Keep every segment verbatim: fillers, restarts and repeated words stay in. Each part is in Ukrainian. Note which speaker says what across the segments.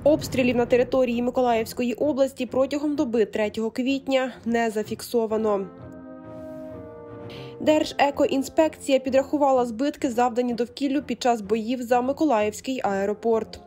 Speaker 1: Обстрілів на території Миколаївської області протягом доби третього квітня не зафіксовано. Держекоінспекція підрахувала збитки, завдані довкіллю під час боїв за Миколаївський аеропорт.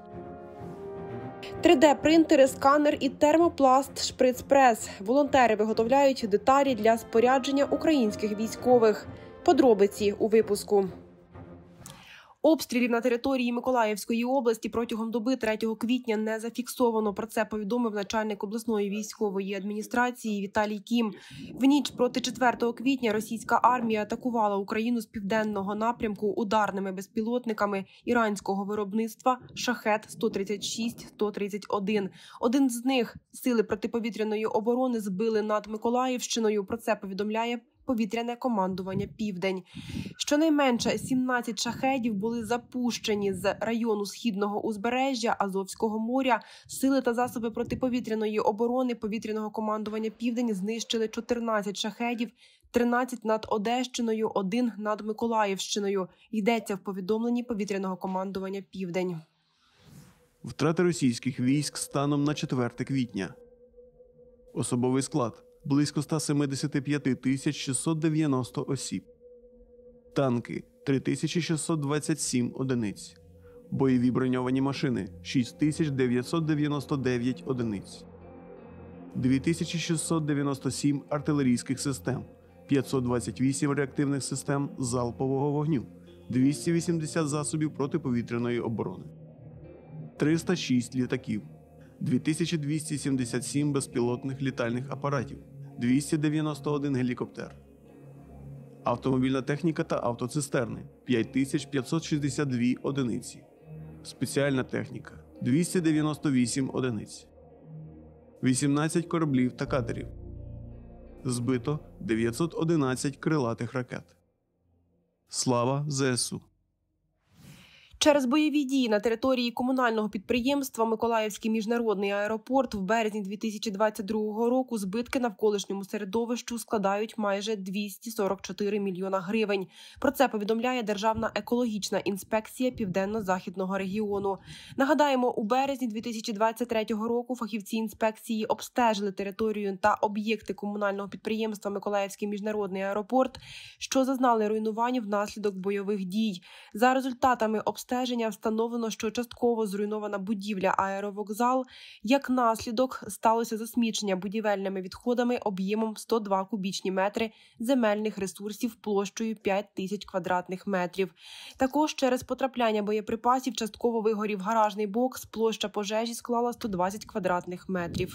Speaker 1: три де-принтери, сканер і термопласт «Шприц-прес». Волонтери виготовляють деталі для спорядження українських військових. Подробиці у випуску. Обстрілів на території Миколаївської області протягом доби третього квітня не зафіксовано. Про це повідомив начальник обласної військової адміністрації Віталій Кім. В ніч проти четвертого квітня російська армія атакувала Україну з південного напрямку ударними безпілотниками іранського виробництва «Шахед» сто тридцять шість - сто тридцять один. Один з них сили протиповітряної оборони збили над Миколаївщиною. Про це повідомляє повітряне командування «Південь». Щонайменше сімнадцять шахедів були запущені з району східного узбережжя Азовського моря. Сили та засоби протиповітряної оборони повітряного командування «Південь» знищили чотирнадцять шахедів, тринадцять над Одещиною, один над Миколаївщиною. Йдеться в повідомленні повітряного командування «Південь».
Speaker 2: Втрати російських військ станом на четверте квітня. Особовий склад – близько ста семидесяти п'яти тисяч шістсот дев'яносто осіб. Танки – три тисячі шістсот двадцять сім одиниць. Бойові броньовані машини – шість тисяч дев'ятсот дев'яносто дев'ять одиниць. дві тисячі шістсот дев'яносто сім артилерійських систем, п'ятсот двадцять вісім реактивних систем залпового вогню, двісті вісімдесят засобів протиповітряної оборони. триста шість літаків, дві тисячі двісті сімдесят сім безпілотних літальних апаратів, двісті дев'яносто один гелікоптер. Автомобільна техніка та автоцистерни – п'ять тисяч п'ятсот шістдесят дві одиниці. Спеціальна техніка – двісті дев'яносто вісім одиниць. вісімнадцять кораблів та катерів. Збито дев'ятсот одинадцять крилатих ракет. Слава ЗСУ!
Speaker 1: Через бойові дії на території комунального підприємства «Миколаївський міжнародний аеропорт» в березні дві тисячі двадцять другого року збитки навколишньому середовищу складають майже двісті сорок чотири мільйона гривень. Про це повідомляє Державна екологічна інспекція Південно-Західного регіону. Нагадаємо, у березні дві тисячі двадцять третього року фахівці інспекції обстежили територію та об'єкти комунального підприємства «Миколаївський міжнародний аеропорт», що зазнали руйнувань внаслідок бойових дій. За результатами обстеження Обстеження встановлено, що частково зруйнована будівля аеровокзал. Як наслідок сталося засмічення будівельними відходами об'ємом сто два кубічні метри земельних ресурсів площею п'ять тисяч квадратних метрів. Також через потрапляння боєприпасів частково вигорів гаражний бокс, площа пожежі склала сто двадцять квадратних метрів.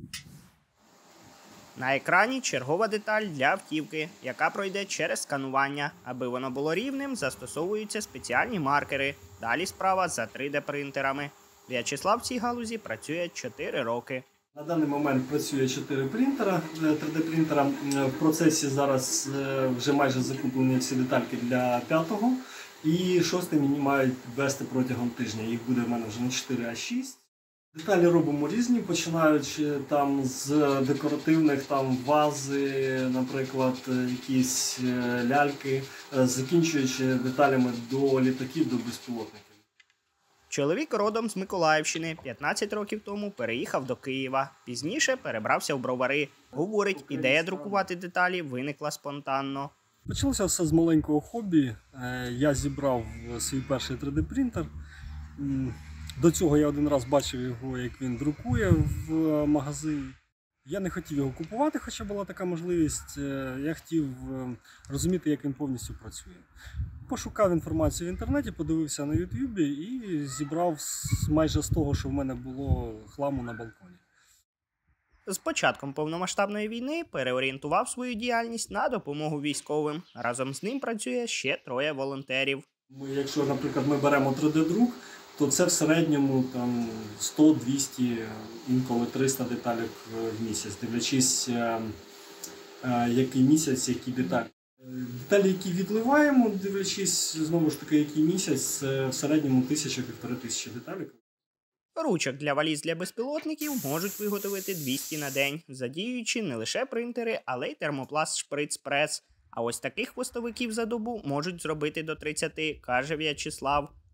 Speaker 3: На екрані чергова деталь для автівки, яка пройде через сканування. Аби воно було рівним, застосовуються спеціальні маркери. Далі справа за три де-принтерами. В'ячеслав в цій галузі працює чотири роки.
Speaker 4: На даний момент працює чотири принтера, три де-принтера. В процесі зараз вже майже закуплені всі детальки для п'ятого. І шостий мені мають вести протягом тижня. Їх буде в мене вже не чотири, а шість. Деталі робимо різні, починаючи там з декоративних там вази, наприклад, якісь ляльки, закінчуючи деталями до літаків, до безпілотників.
Speaker 3: Чоловік родом з Миколаївщини, п'ятнадцять років тому переїхав до Києва. Пізніше перебрався в Бровари. Говорить, ідея друкувати деталі виникла спонтанно.
Speaker 4: Почалося все з маленького хобі. Я зібрав свій перший три де-принтер. До цього я один раз бачив його, як він друкує в магазині. Я не хотів його купувати, хоча була така можливість. Я хотів розуміти, як він повністю працює. Пошукав інформацію в інтернеті, подивився на ютубі і зібрав майже з того, що в мене було хламу на балконі.
Speaker 3: З початком повномасштабної війни переорієнтував свою діяльність на допомогу військовим. Разом з ним працює ще троє волонтерів.
Speaker 4: Якщо, наприклад, ми беремо три де-друк, то це в середньому там сто - двісті, інколи триста деталей в місяць, дивлячись, який місяць, які деталі. Деталі, які відливаємо, дивлячись, знову ж таки, який місяць, це в середньому тисяча-півтори тисячі деталей.
Speaker 3: Ручок для валіз для безпілотників можуть виготовити двісті на день, задіюючи не лише принтери, але й термопласт «Шприц-прес». А ось таких хвостовиків за добу можуть зробити до тридцяти, каже В'ячеслав.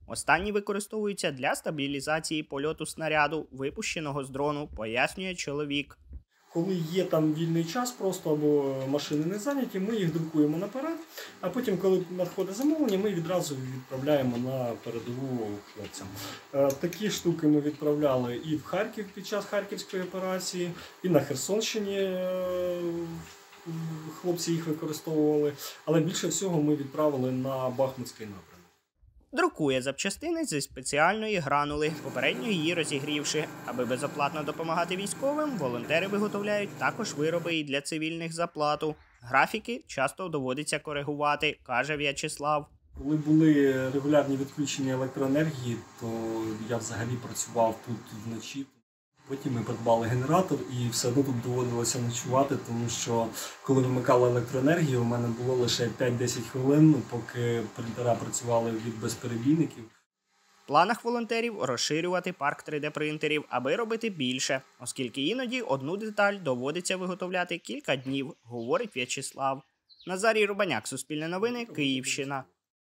Speaker 3: Останні використовуються для стабілізації польоту снаряду, випущеного з дрону, пояснює чоловік.
Speaker 4: Коли є там вільний час просто або машини не зайняті, ми їх друкуємо наперед, а потім, коли надходить замовлення, ми відразу відправляємо на передову хлопцям. Такі штуки ми відправляли і в Харків під час Харківської операції, і на Херсонщині хлопці їх використовували, але більше всього ми відправили на Бахмутський напрямок.
Speaker 3: Друкує запчастини зі спеціальної гранули, попередньо її розігрівши. Аби безоплатно допомагати військовим, волонтери виготовляють також вироби і для цивільних за плату. Графіки часто доводиться коригувати, каже В'ячеслав.
Speaker 4: Коли були регулярні відключення електроенергії, то я взагалі працював тут вночі. Потім ми придбали генератор і все одно тут доводилося ночувати, тому що коли вимикали електроенергію, у мене було лише п'ять-десять хвилин, поки принтера працювали від безперебійників.
Speaker 3: В планах волонтерів розширювати парк три де принтерів, аби робити більше, оскільки іноді одну деталь доводиться виготовляти кілька днів, говорить В'ячеслав. Назарій Рубаняк, Суспільне новини, Київщина.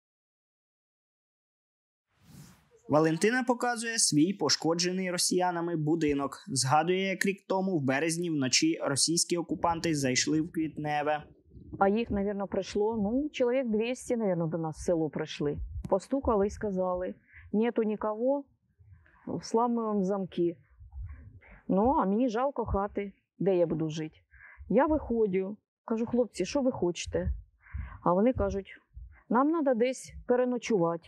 Speaker 3: Валентина показує свій пошкоджений росіянами будинок. Згадує, як рік тому в березні вночі російські окупанти зайшли в Квітневе.
Speaker 5: А їх, мабуть, прийшло, ну, чоловік двісті, мабуть, до нас в село прийшли. Постукали і сказали, нету нікого, сламуємо замки. Ну, а мені жалко хати, де я буду жити. Я виходжу, кажу, хлопці, що ви хочете? А вони кажуть, нам треба десь переночувати.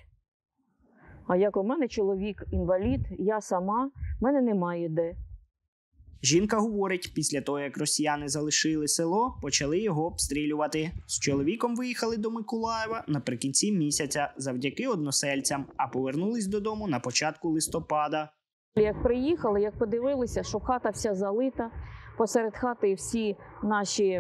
Speaker 5: А як у мене чоловік інвалід, я сама, в мене немає де.
Speaker 3: Жінка говорить, після того, як росіяни залишили село, почали його обстрілювати. З чоловіком виїхали до Миколаєва наприкінці місяця завдяки односельцям, а повернулись додому на початку листопада.
Speaker 5: Як приїхали, як подивилися, що хата вся залита, посеред хати всі наші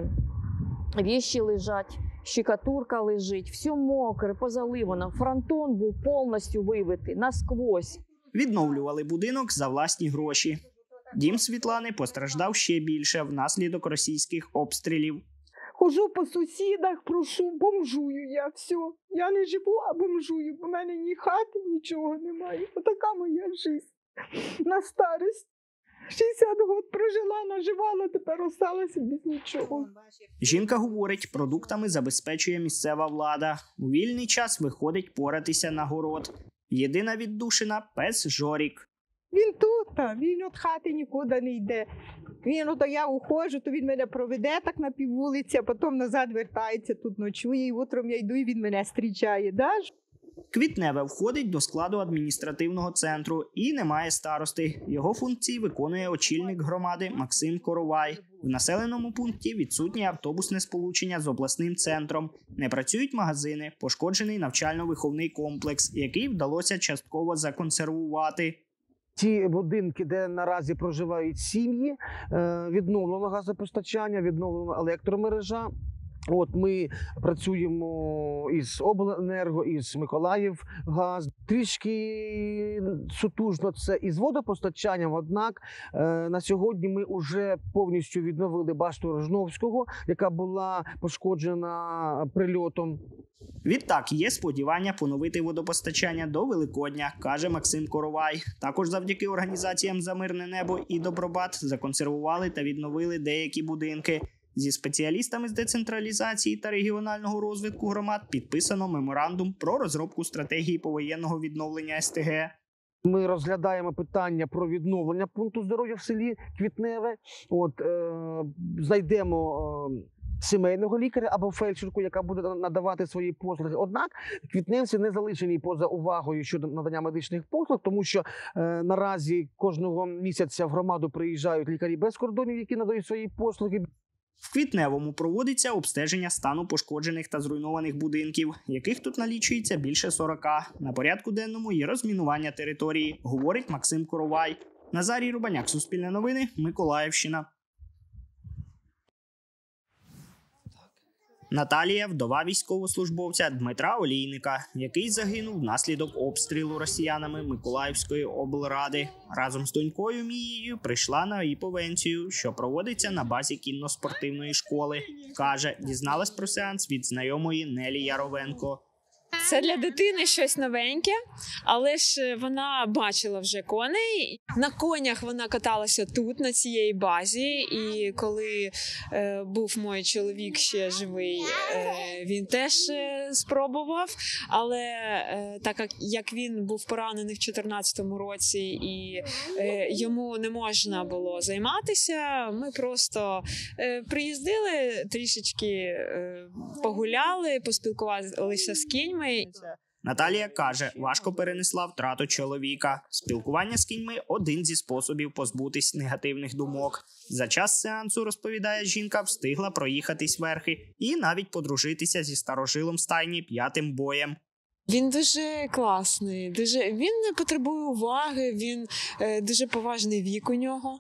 Speaker 5: віші лежать, щикатурка лежить, все мокре, позаливано, фронтон був повністю вибитий, насквозь.
Speaker 3: Відновлювали будинок за власні гроші. Дім Світлани постраждав ще більше внаслідок російських обстрілів.
Speaker 6: Хожу по сусідах, прошу, бомжую я, все. Я не живу, а бомжую. У мене ні хати, нічого немає. Отака моя життя. На старість. шістдесят років прожила, наживала, тепер осталася без нічого.
Speaker 3: Жінка говорить, продуктами забезпечує місцева влада. У вільний час виходить поратися на город. Єдина віддушина – пес Жорік.
Speaker 6: Він тут, він від хати нікуди не йде. Він, от я уходжу, то він мене проведе так на піввулиці, а потім назад вертається, тут ночує, і утром я йду, і він мене зустрічає. Да?
Speaker 3: Квітневе входить до складу адміністративного центру і не має старости. Його функції виконує очільник громади Максим Коровай. В населеному пункті відсутнє автобусне сполучення з обласним центром. Не працюють магазини, пошкоджений навчально-виховний комплекс, який вдалося частково законсервувати.
Speaker 7: Ті будинки, де наразі проживають сім'ї, відновлено газопостачання, відновлена електромережа. От ми працюємо із обленерго, із Миколаївгаз. Трішки сутужно це із водопостачанням, однак на сьогодні ми вже повністю відновили башту Рожновського, яка була пошкоджена прильотом.
Speaker 3: Відтак, є сподівання поновити водопостачання до Великодня, каже Максим Коровай. Також завдяки організаціям «За мирне небо» і «Добробат» законсервували та відновили деякі будинки. Зі спеціалістами з децентралізації та регіонального розвитку громад підписано меморандум про розробку стратегії повоєнного відновлення ес те ге.
Speaker 7: Ми розглядаємо питання про відновлення пункту здоров'я в селі Квітневе. От, е, знайдемо е, сімейного лікаря або фельдшерку, яка буде надавати свої послуги. Однак квітневці не залишені поза увагою щодо надання медичних послуг, тому що е, наразі кожного місяця в громаду приїжджають лікарі без кордонів, які надають свої послуги.
Speaker 3: В Квітневому проводиться обстеження стану пошкоджених та зруйнованих будинків, яких тут налічується більше сорока. На порядку денному є розмінування території, говорить Максим Коровай. Назарій Рубаняк, Суспільне новини, Миколаївщина. Наталія – вдова військовослужбовця Дмитра Олійника, який загинув внаслідок обстрілу росіянами Миколаївської облради. Разом з донькою Мією прийшла на іповенцію, що проводиться на базі кінно-спортивної школи. Каже, дізналась про сеанс від знайомої Нелі Яровенко.
Speaker 8: Це для дитини щось новеньке, але ж вона бачила вже коней. На конях вона каталася тут, на цій базі, і коли е, був мій чоловік ще живий, е, він теж е, спробував, але е, так як, як він був поранений в чотирнадцятому році і е, йому не можна було займатися, ми просто е, приїздили, трішечки е, погуляли, поспілкувалися з кіньми.
Speaker 3: Наталія каже, важко перенесла втрату чоловіка. Спілкування з кіньми – один зі способів позбутись негативних думок. За час сеансу, розповідає жінка, встигла проїхатись верхи і навіть подружитися зі старожилом стайні П'ятим боєм.
Speaker 8: Він дуже класний, дуже він не потребує уваги, він е, дуже поважний вік у нього,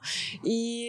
Speaker 8: і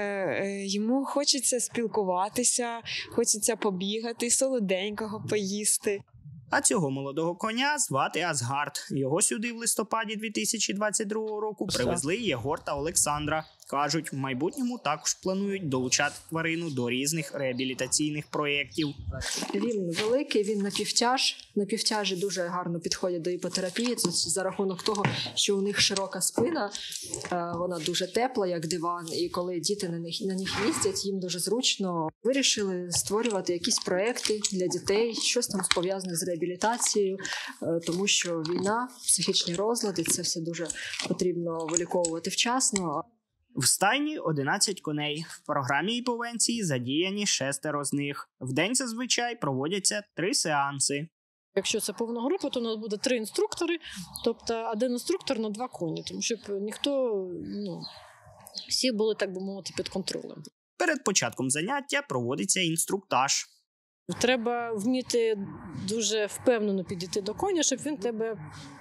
Speaker 8: е, йому хочеться спілкуватися, хочеться побігати, солоденького поїсти.
Speaker 3: А цього молодого коня звати Асгард. Його сюди в листопаді дві тисячі двадцять другого року привезли Єгор та Олександра. Кажуть, в майбутньому також планують долучати тварину до різних реабілітаційних проєктів.
Speaker 9: Він великий, він напівтяж. Напівтяжі дуже гарно підходять до іпотерапії. Це за рахунок того, що у них широка спина, вона дуже тепла, як диван. І коли діти на них, на них їздять, їм дуже зручно. Вирішили створювати якісь проєкти для дітей, щось там пов'язане з реабілітацією, тому що війна, психічні розлади, це все дуже потрібно виліковувати вчасно.
Speaker 3: В стайні одинадцять коней. В програмі іповенції задіяні шестеро з них. Вдень зазвичай проводяться три сеанси.
Speaker 10: Якщо це повна група, то у нас буде три інструктори, тобто один інструктор на два коні, тому щоб ніхто, ну, всі були, так би мовити, під контролем.
Speaker 3: Перед початком заняття проводиться інструктаж.
Speaker 10: Треба вміти дуже впевнено підійти до коня, щоб він тебе,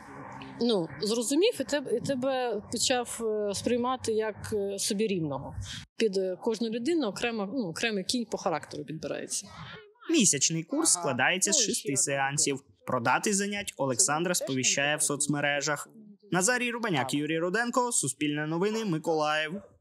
Speaker 10: ну, зрозумів і тебе, і тебе почав сприймати як собі рівного. Під кожну людину окремо, ну, окремий кінь по характеру підбирається.
Speaker 3: Місячний курс складається з шести сеансів. Про дати занять Олександра сповіщає в соцмережах. Назарій Рубаняк, Юрій Руденко, Суспільне новини, Миколаїв.